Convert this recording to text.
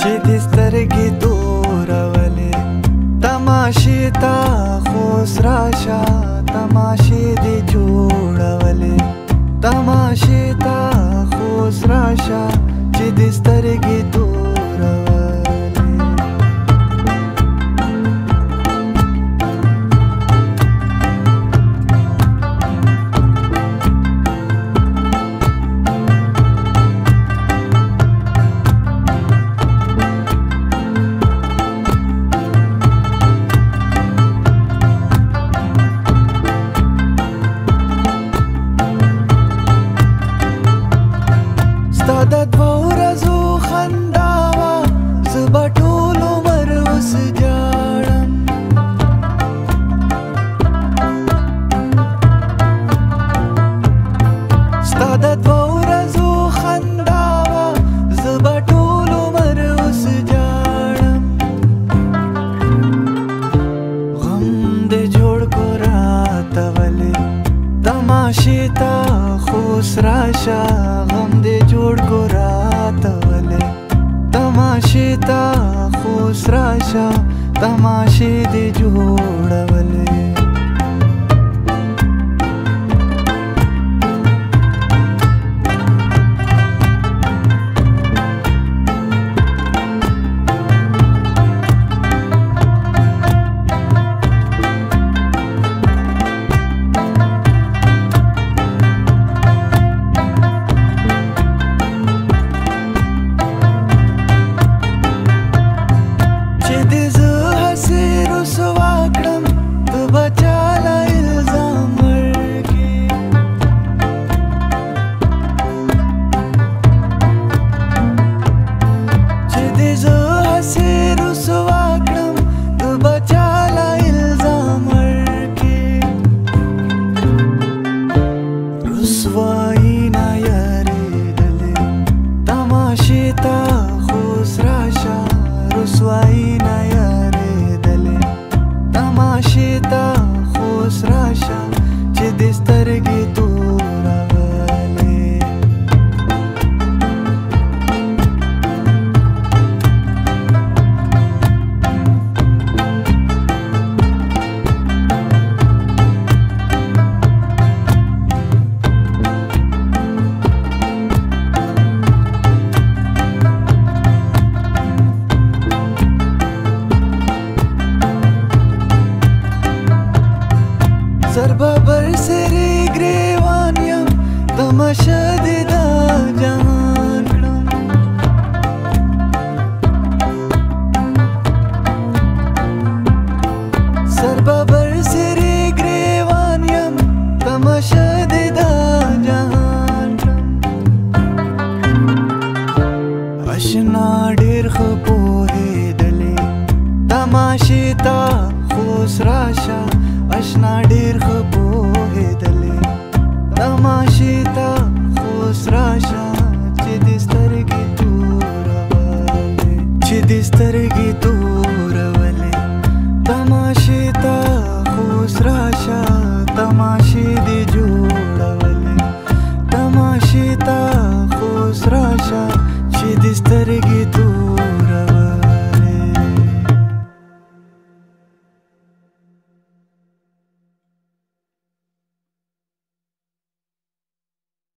چې د سترګې تورولې تماشې ته خوس راشه تماشې دې جوړولې تماشې ته خوس راشه چې د سترګې تورولې د دوه ورځو خندا وه زه به ټول عمر اوس جاړم ستا د دوه ورځو خندا وه زه به ټول عمر اوس جاړم غم دې جوړ کو راته ولې تماشې ته خوس راشه غم دې جوړ کو راته ولې تماشې ته خوس راشه تماشې دې جوړولې رسوایی نه یاریدلې تماشې ته خوس راشه رسوایی نه یاریدلې تماشې ته خوس راشه چې د سترګې تورولې زربا برسری گریوان یم تماشا دې دا جهان کړم زربا برسری گریوان یم تماشا دې دا جهان کړم اشنا ډېر ښه پوهېدلې تماشې ته خوس راشه اشنا ډېر ښه پوهېدلې تماشې ته خوس راشه چې د سترګې تورولې چې د سترګې